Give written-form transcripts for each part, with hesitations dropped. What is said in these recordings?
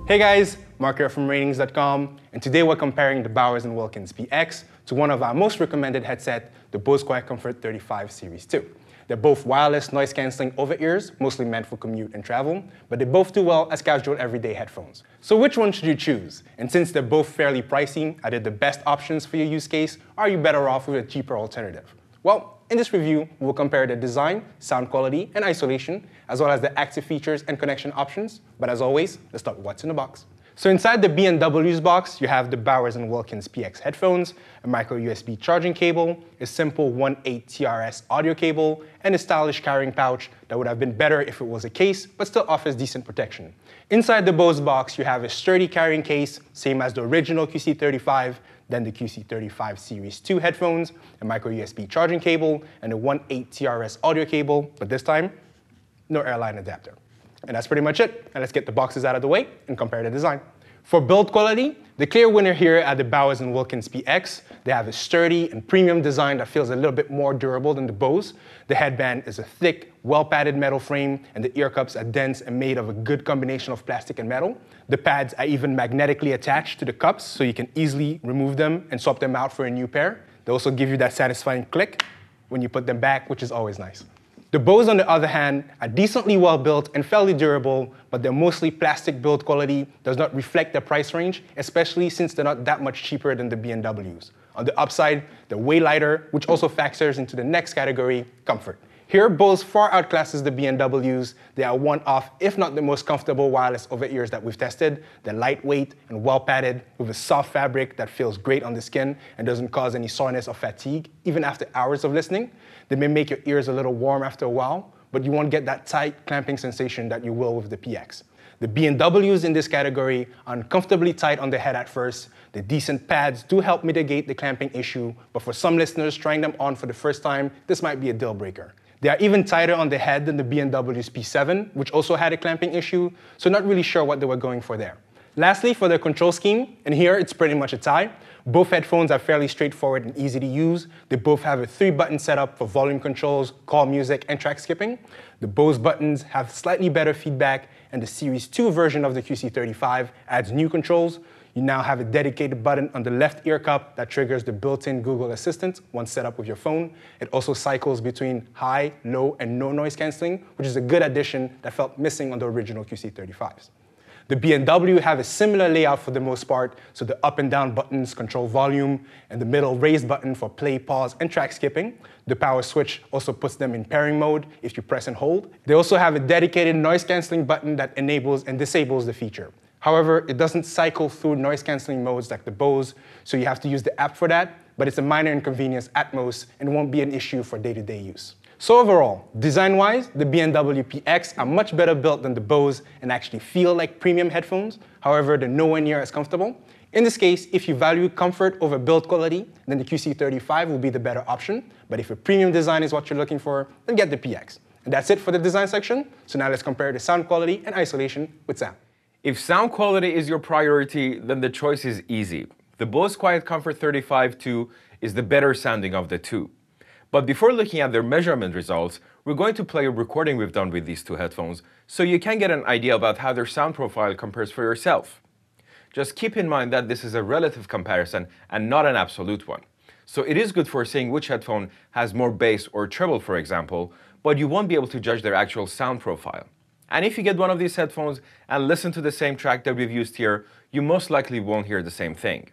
Hey guys, Mark here from Ratings.com, and today we're comparing the Bose and Wilkins PX to one of our most recommended headset, the Bose QuietComfort 35 Series 2. They're both wireless noise-canceling over-ears, mostly meant for commute and travel, but they both do well as casual everyday headphones. So which one should you choose? And since they're both fairly pricey, are they the best options for your use case, or are you better off with a cheaper alternative? Well, in this review, we'll compare the design, sound quality, and isolation, as well as the active features and connection options. But as always, let's start with what's in the box. So inside the B&W's box, you have the Bose and Wilkins PX headphones, a micro USB charging cable, a simple 1.8 TRS audio cable, and a stylish carrying pouch that would have been better if it was a case, but still offers decent protection. Inside the Bose box, you have a sturdy carrying case, same as the original QC35, then the QC35 Series 2 headphones, a micro USB charging cable, and a 1.8 TRS audio cable, but this time, no airline adapter. And that's pretty much it. And let's get the boxes out of the way and compare the design. For build quality, the clear winner here at the Bose and Wilkins PX. They have a sturdy and premium design that feels a little bit more durable than the Bose. The headband is a thick, well-padded metal frame, and the ear cups are dense and made of a good combination of plastic and metal. The pads are even magnetically attached to the cups, so you can easily remove them and swap them out for a new pair. They also give you that satisfying click when you put them back, which is always nice. The Bose, on the other hand, are decently well built and fairly durable, but their mostly plastic build quality does not reflect their price range, especially since they're not that much cheaper than the B&Ws. On the upside, they're way lighter, which also factors into the next category, comfort. Here, Bose far outclasses the B&Ws. They are one of, if not the most comfortable wireless over-ears that we've tested. They're lightweight and well-padded with a soft fabric that feels great on the skin and doesn't cause any soreness or fatigue, even after hours of listening. They may make your ears a little warm after a while, but you won't get that tight, clamping sensation that you will with the PX. The B&Ws in this category are uncomfortably tight on the head at first. The decent pads do help mitigate the clamping issue, but for some listeners trying them on for the first time, this might be a deal breaker. They are even tighter on the head than the B&W's P7, which also had a clamping issue, so not really sure what they were going for there. Lastly, for their control scheme, and here it's pretty much a tie. Both headphones are fairly straightforward and easy to use. They both have a 3-button setup for volume controls, call music, and track skipping. The Bose buttons have slightly better feedback, and the Series 2 version of the QC35 adds new controls. You now have a dedicated button on the left ear cup that triggers the built-in Google Assistant once set up with your phone. It also cycles between high, low, and no noise canceling, which is a good addition that felt missing on the original QC35s. The B&W have a similar layout for the most part, so the up and down buttons control volume, and the middle raised button for play, pause, and track skipping. The power switch also puts them in pairing mode if you press and hold. They also have a dedicated noise canceling button that enables and disables the feature. However, it doesn't cycle through noise canceling modes like the Bose, so you have to use the app for that, but it's a minor inconvenience at most and won't be an issue for day-to-day use. So overall, design-wise, the B&W PX are much better built than the Bose and actually feel like premium headphones. However, they're nowhere near as comfortable. In this case, if you value comfort over build quality, then the QC35 will be the better option. But if a premium design is what you're looking for, then get the PX. And that's it for the design section. So now let's compare the sound quality and isolation with sound. If sound quality is your priority, then the choice is easy. The Bose QuietComfort 35 2 is the better sounding of the two. But before looking at their measurement results, we're going to play a recording we've done with these two headphones so you can get an idea about how their sound profile compares for yourself. Just keep in mind that this is a relative comparison and not an absolute one. So it is good for seeing which headphone has more bass or treble, for example, but you won't be able to judge their actual sound profile. And if you get one of these headphones and listen to the same track that we've used here, you most likely won't hear the same thing.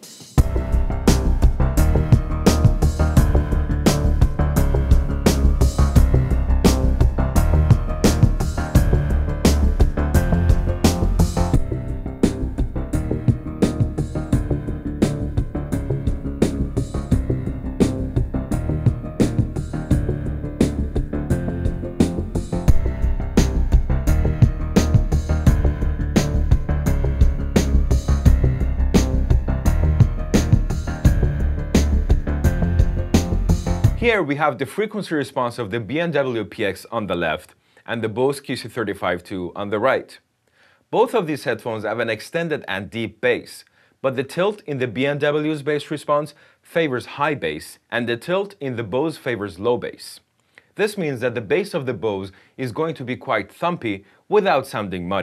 Here we have the frequency response of the B&W PX on the left and the Bose QC35 2 on the right. Both of these headphones have an extended and deep bass, but the tilt in the B&W's bass response favors high bass and the tilt in the Bose favors low bass. This means that the bass of the Bose is going to be quite thumpy without sounding muddy.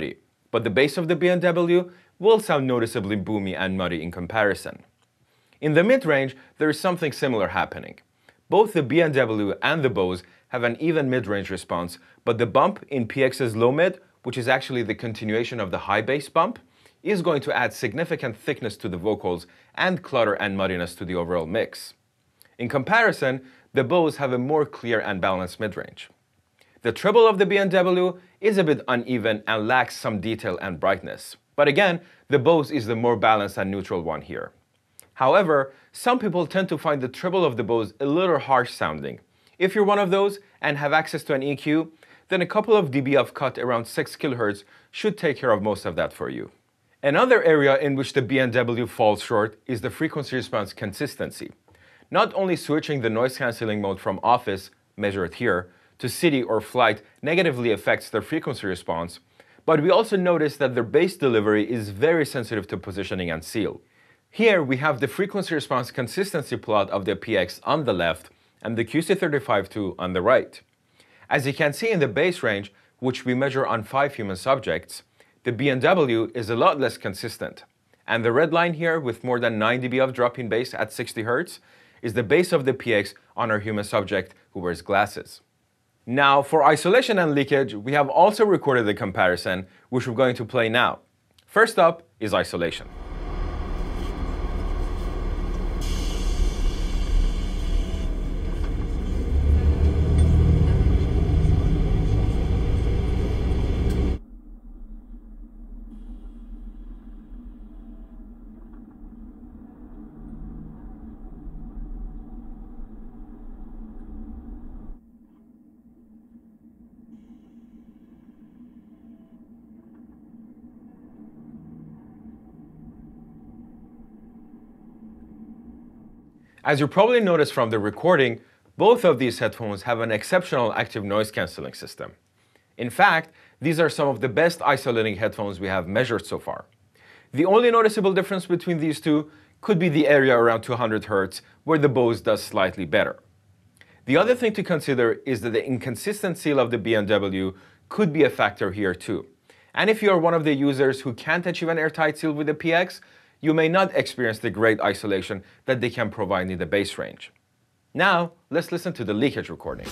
but the bass of the B&W will sound noticeably boomy and muddy in comparison. In the mid-range, there is something similar happening. Both the B&W and the Bose have an even mid-range response, but the bump in PX's low-mid, which is actually the continuation of the high bass bump, is going to add significant thickness to the vocals and clutter and muddiness to the overall mix. In comparison, the Bose have a more clear and balanced mid-range. The treble of the B&W is a bit uneven and lacks some detail and brightness. But again, the Bose is the more balanced and neutral one here. However, some people tend to find the treble of the Bose a little harsh sounding. If you're one of those and have access to an EQ, then a couple of dB of cut around 6 kHz should take care of most of that for you. Another area in which the B&W falls short is the frequency response consistency. Not only switching the noise cancelling mode from office, measured here, to city or flight negatively affects their frequency response, but we also notice that their bass delivery is very sensitive to positioning and seal. Here we have the frequency response consistency plot of the PX on the left and the QC35-2 on the right. As you can see in the bass range, which we measure on 5 human subjects, the B&W is a lot less consistent. And the red line here with more than 9 dB of drop in bass at 60 Hz is the bass of the PX on our human subject who wears glasses. Now, for isolation and leakage, we have also recorded the comparison, which we're going to play now. First up is isolation. As you probably noticed from the recording, both of these headphones have an exceptional active noise cancelling system. In fact, these are some of the best isolating headphones we have measured so far. The only noticeable difference between these two could be the area around 200 Hz, where the Bose does slightly better. The other thing to consider is that the inconsistent seal of the B&W could be a factor here too. And if you are one of the users who can't achieve an airtight seal with the PX, you may not experience the great isolation that they can provide in the bass range. Now, let's listen to the leakage recording.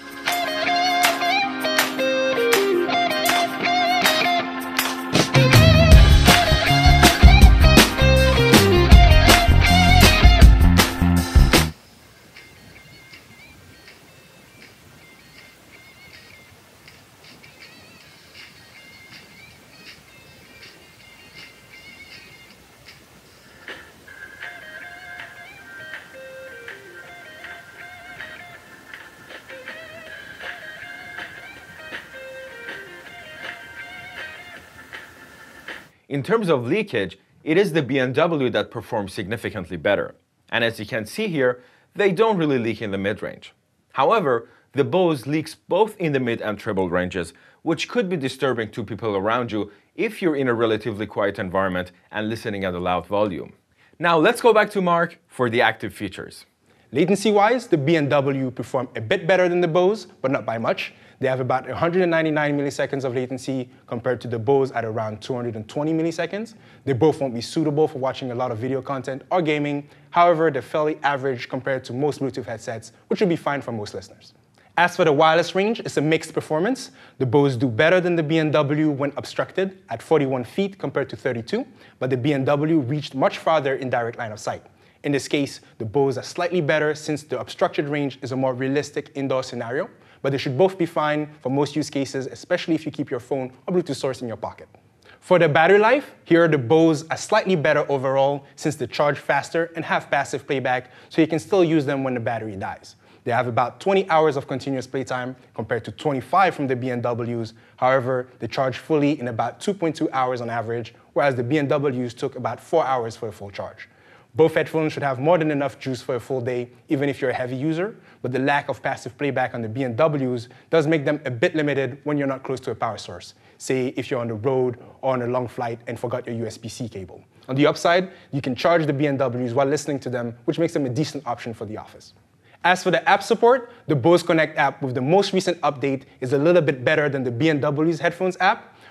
In terms of leakage, it is the B&W that performs significantly better. And as you can see here, they don't really leak in the mid-range. However, the Bose leaks both in the mid and treble ranges, which could be disturbing to people around you if you're in a relatively quiet environment and listening at a loud volume. Now let's go back to Mark for the active features. Latency-wise, the B&W perform a bit better than the Bose, but not by much. They have about 199 milliseconds of latency compared to the Bose at around 220 milliseconds. They both won't be suitable for watching a lot of video content or gaming. However, they're fairly average compared to most Bluetooth headsets, which will be fine for most listeners. As for the wireless range, it's a mixed performance. The Bose do better than the B&W when obstructed at 41 feet compared to 32, but the B&W reached much farther in direct line of sight. In this case, the Bose are slightly better since the obstructed range is a more realistic indoor scenario, but they should both be fine for most use cases, especially if you keep your phone or Bluetooth source in your pocket. For the battery life, here the Bose are slightly better overall since they charge faster and have passive playback, so you can still use them when the battery dies. They have about 20 hours of continuous playtime compared to 25 from the B&Ws. However, they charge fully in about 2.2 hours on average, whereas the B&Ws took about 4 hours for a full charge. Both headphones should have more than enough juice for a full day, even if you're a heavy user, but the lack of passive playback on the B&Ws does make them a bit limited when you're not close to a power source. Say if you're on the road or on a long flight and forgot your USB-C cable. On the upside, you can charge the B&Ws while listening to them, which makes them a decent option for the office. As for the app support, the Bose Connect app with the most recent update is a little bit better than the B&W's headphones app,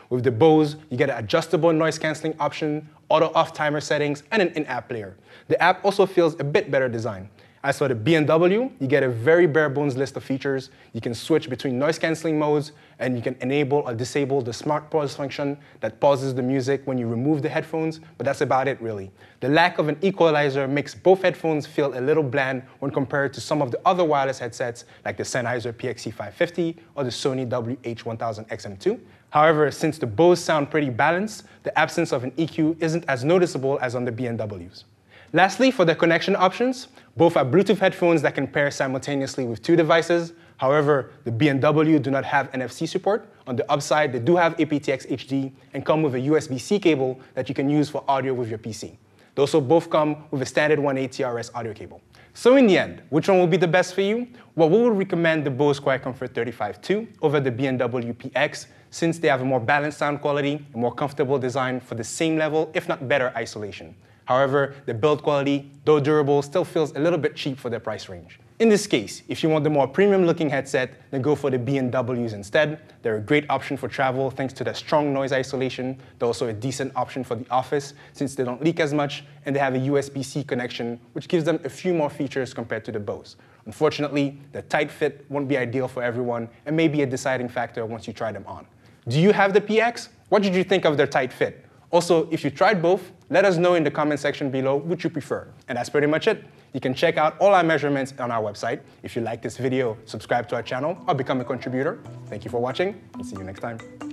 With the Bose, you get an adjustable noise cancelling option, auto off timer settings, and an in-app player. The app also feels a bit better designed. As for the B&W, you get a very bare bones list of features. You can switch between noise cancelling modes, and you can enable or disable the smart pause function that pauses the music when you remove the headphones, but that's about it really. The lack of an equalizer makes both headphones feel a little bland when compared to some of the other wireless headsets like the Sennheiser PXC550 or the Sony WH-1000XM2. However, since the Bose sound pretty balanced, the absence of an EQ isn't as noticeable as on the B&Ws. Lastly, for the connection options, both are Bluetooth headphones that can pair simultaneously with 2 devices. However, the B&W do not have NFC support. On the upside, they do have aptX HD and come with a USB-C cable that you can use for audio with your PC. They also both come with a standard 180 TRS audio cable. So in the end, which one will be the best for you? Well, we would recommend the Bose QuietComfort 35-2 over the B&W PX since they have a more balanced sound quality, a more comfortable design for the same level, if not better, isolation. However, the build quality, though durable, still feels a little bit cheap for their price range. In this case, if you want the more premium-looking headset, then go for the B&Ws instead. They're a great option for travel thanks to their strong noise isolation. They're also a decent option for the office since they don't leak as much, and they have a USB-C connection, which gives them a few more features compared to the Bose. Unfortunately, the tight fit won't be ideal for everyone and may be a deciding factor once you try them on. Do you have the PX? What did you think of their tight fit? Also, if you tried both, let us know in the comment section below which you prefer. And that's pretty much it. You can check out all our measurements on our website. If you like this video, subscribe to our channel or become a contributor. Thank you for watching, and see you next time.